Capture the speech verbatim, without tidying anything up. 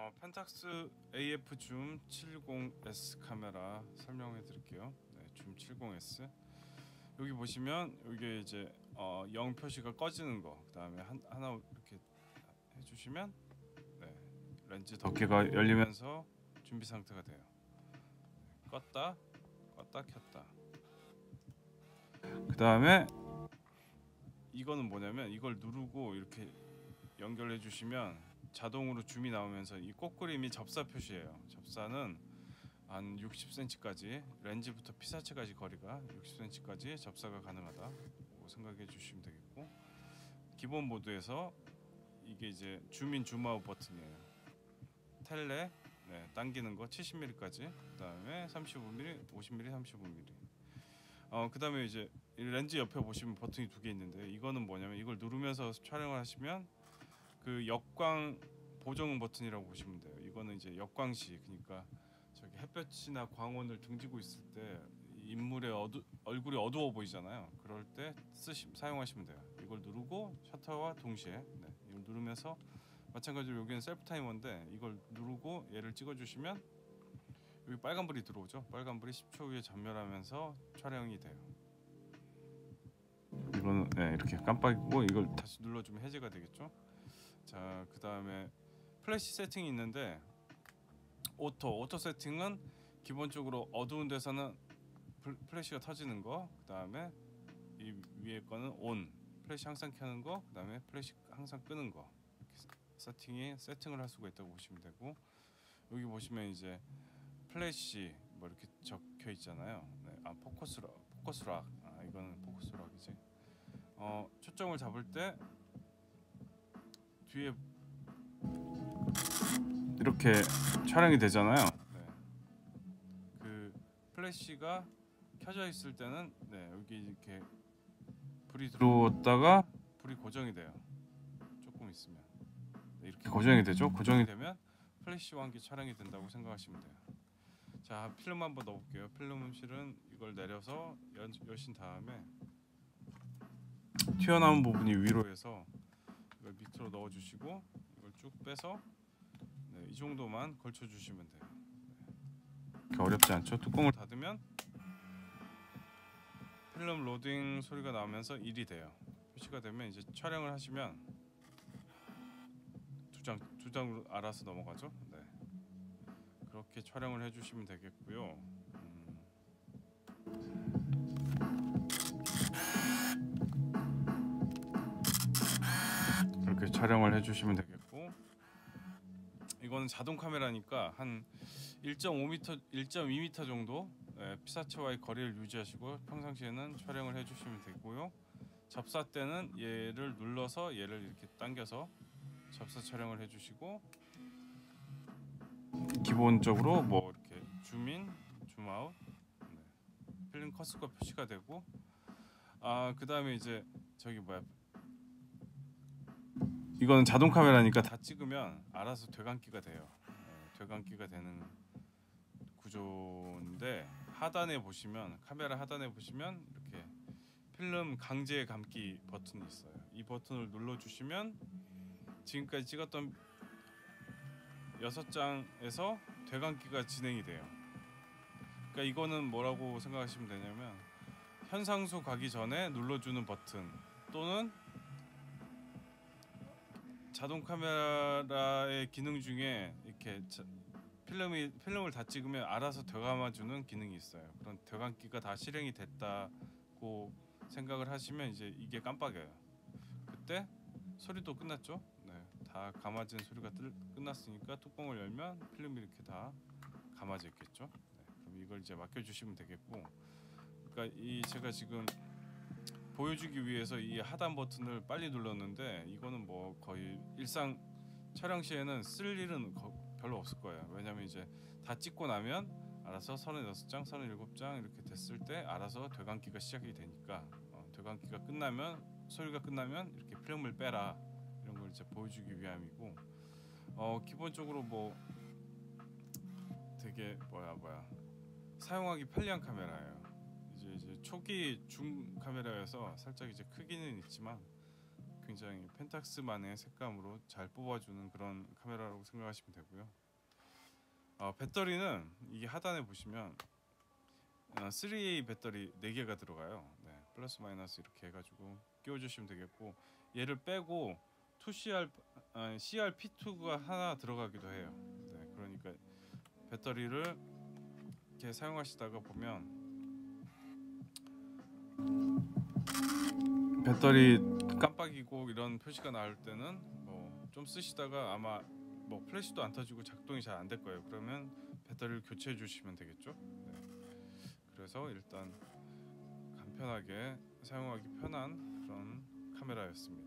어, 펜탁스 에이에프 줌 칠십 에스 카메라 설명해 드릴게요. 네, 줌 칠십 에스. 여기 보시면 이게 이제 어, 영 표시가 꺼지는 거, 그 다음에 하나 이렇게 해주시면 네, 렌즈 덮개가 열리면서 준비 상태가 돼요. 껐다, 껐다, 켰다. 그 다음에 이거는 뭐냐면 이걸 누르고 이렇게 연결해 주시면 자동으로 줌이 나오면서 이 꽃그림이 접사 표시예요. 접사는 한 육십 센티미터까지, 렌즈부터 피사체까지 거리가 육십 센티미터까지 접사가 가능하다고 생각해 주시면 되겠고, 기본 모드에서 이게 이제 줌인 줌아웃 버튼이에요. 텔레 네, 당기는 거 칠십 밀리미터까지, 그 다음에 삼십오 밀리미터, 오십 밀리미터, 삼십오 밀리미터. 어, 그 다음에 이제 이 렌즈 옆에 보시면 버튼이 두 개 있는데, 이거는 뭐냐면 이걸 누르면서 촬영을 하시면 그 역광 보정 버튼이라고 보시면 돼요. 이거는 이제 역광시, 그러니까 저기 햇볕이나 광원을 등지고 있을 때 인물의 어두, 얼굴이 어두워 보이잖아요. 그럴 때 쓰시, 사용하시면 돼요. 이걸 누르고 셔터와 동시에 네, 이걸 누르면서, 마찬가지로 여기는 셀프 타이머인데 이걸 누르고 얘를 찍어주시면 여기 빨간불이 들어오죠. 빨간불이 십 초 후에 전멸하면서 촬영이 돼요. 이거는 네, 이렇게 깜빡이고 이걸 다시 눌러주면 해제가 되겠죠. 자, 그 다음에 플래시 세팅이 있는데, 오토 오토 세팅은 기본적으로 어두운 데서는 플래시가 터지는 거, 그 다음에 이 위에 거는 온, 플래시 항상 켜는 거, 그 다음에 플래시 항상 끄는 거, 이렇게 세팅이 세팅을 할 수가 있다고 보시면 되고, 여기 보시면 이제 플래시 뭐 이렇게 적혀 있잖아요. 네, 아 포커스락, 포커스락, 아 이거는 포커스락이지. 어, 초점을 잡을 때 뒤에 이렇게 촬영이 되잖아요. 네. 그 플래시가 켜져 있을 때는 네, 여기 이렇게 불이 들어왔다가 불이 고정이 돼요. 조금 있으면 네, 이렇게 고정이 되죠. 고정이 되면 플래시와 함께 촬영이 된다고 생각하시면 돼요. 자, 필름 한번 넣어볼게요. 필름 실은 이걸 내려서 연, 여신 다음에 튀어나온 부분이 위로 해서 이걸 밑으로 넣어주시고, 이걸 쭉 빼서 네, 이 정도만 걸쳐주시면 돼요. 네. 어렵지 않죠? 뚜껑을 닫으면 필름 로딩 소리가 나오면서 일이 돼요. 표시가 되면 이제 촬영을 하시면 두 장, 두 장으로 알아서 넘어가죠. 네. 그렇게 촬영을 해주시면 되겠고요. 음. 이렇게 촬영을 해주시면 되겠고, 이거는 자동 카메라니까 한 일 점 오 미터, 일 점 이 미터 정도 예, 피사체와의 거리를 유지하시고 평상시에는 촬영을 해주시면 되고요. 접사 때는 얘를 눌러서 얘를 이렇게 당겨서 접사 촬영을 해주시고, 기본적으로 뭐 이렇게 줌인, 줌아웃, 네, 필름 컷수가 표시가 되고, 아 그 다음에 이제 저기 뭐야, 이거는 자동 카메라니까 다 찍으면 알아서 되감기가 돼요. 네, 되감기가 되는 구조인데, 하단에 보시면, 카메라 하단에 보시면 이렇게 필름 강제 감기 버튼이 있어요. 이 버튼을 눌러주시면 지금까지 찍었던 여섯 장에서 되감기가 진행이 돼요. 그러니까 이거는 뭐라고 생각하시면 되냐면, 현상수 가기 전에 눌러주는 버튼, 또는 자동 카메라의 기능 중에 이렇게 자, 필름이 필름을 다 찍으면 알아서 되감아주는 기능이 있어요. 그런 되감기가 다 실행이 됐다고 생각을 하시면 이제 이게 깜빡여요. 그때 소리도 끝났죠. 네, 다 감아진 소리가 뜰, 끝났으니까 뚜껑을 열면 필름이 이렇게 다 감아져 있겠죠. 네, 그럼 이걸 이제 맡겨주시면 되겠고, 그러니까 이 제가 지금 보여주기 위해서 이 하단 버튼을 빨리 눌렀는데, 이거는 뭐 거의 일상 촬영 시에는 쓸 일은 거, 별로 없을 거예요. 왜냐면 이제 다 찍고 나면 알아서 서른여섯 장, 서른일곱 장 이렇게 됐을 때 알아서 되감기가 시작이 되니까, 어, 되감기가 끝나면, 소리가 끝나면 이렇게 필름을 빼라, 이런 걸 이제 보여주기 위함이고, 어, 기본적으로 뭐 되게 뭐야 뭐야 사용하기 편리한 카메라예요. 이제 이제 초기 줌 카메라여서 살짝 이제 크기는 있지만 굉장히 펜탁스만의 색감으로 잘 뽑아주는 그런 카메라라고 생각하시면 되고요. 어, 배터리는 이게 하단에 보시면 어, 쓰리에이 배터리 네 개가 들어가요. 네, 플러스 마이너스 이렇게 해가지고 끼워주시면 되겠고, 얘를 빼고 투 씨알, 아, 씨알피투가 하나 들어가기도 해요. 네, 그러니까 배터리를 이렇게 사용하시다가 보면 배터리 깜빡이고 이런 표시가 나올 때는 뭐 좀 쓰시다가 아마 뭐 플래시도 안 터지고 작동이 잘 안 될 거예요. 그러면 배터리를 교체해 주시면 되겠죠. 네. 그래서 일단 간편하게 사용하기 편한 그런 카메라였습니다.